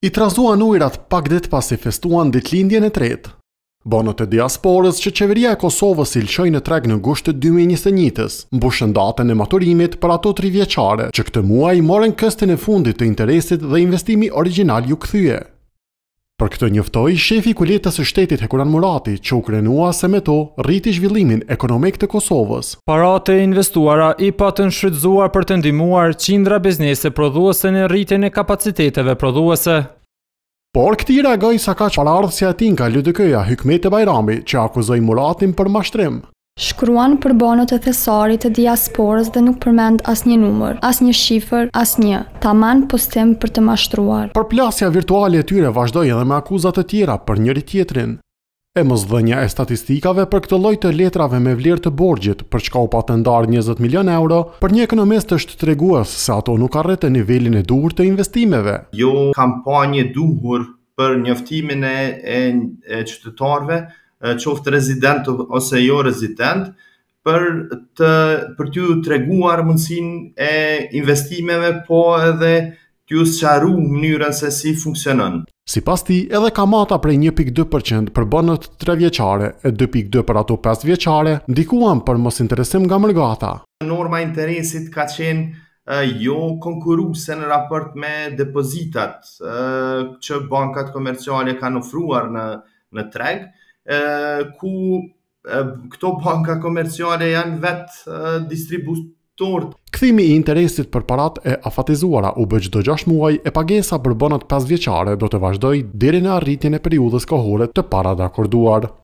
I trazuan ujrat pak ditë pasi festuan ditëlindjen e tretë. Bonët e diasporës që qeveria e Kosovës i lëshoi në treg në gusht të 2021-s, mbushën datën e maturimit për ato 3 vjeçare, që këtë muaj morën këstin e fundit të interesit dhe investimi origjinal ju kthye. Për këtë njoftoi shefi i kuletës së shtetit Hekuran Murati, që u krenua se me to rriti zhvillimin ekonomik të Kosovës. Paratë e investuara i patën shfrytzuar për të ndihmuar qindra biznese prodhuese në rritjen e kapaciteteve prodhuese. Por këtij reagoi saqaq paraardhësja e tij nga LDK-ja Hykmete Bajrami, që akuzoi Muratin për mashtrim. Shkruan për bonët e thesarit të diasporës dhe nuk përmend asnjë numër, asnjë shifër, asnjë, taman postim për të mashtruar. Përplasja virtuale e tyre vazhdoi edhe me akuzat të tjera për njëri tjetrin. E mosdhënia e statistikave për këtë lloj të letrave me vlerë të borxhit, për çka u patendar 20 milion euro, për një ekonomist është tregues se ato nuk arritën nivelin e duhur të investimeve. Jo kampanje duhur për njoftimin e qytetarëve, qoftë rezident ose jo rezident, për t'ju treguar mundësinë e investimeve, po edhe t'ju sqaruar mënyrën se si funksionon. Sipas tij, edhe kamata prej 1.2% për bonët 3 vjeçare e 2.2 për ato 5 vjeçare ndikuan për mos interesim nga mërgata. Norma e interesit ka qenë jo konkurruese në raport me depozitat që bankat komerciale kanë ofruar në treg, ku këto banka komerciale janë vetë distributorë. Kthimi i interesit për parat e afatizuara u bë çdo 6 muaj e pagesa për bonët 5 vjeçare do të vazhdojë deri në arritjen e periudhës kohore të paradakorduar.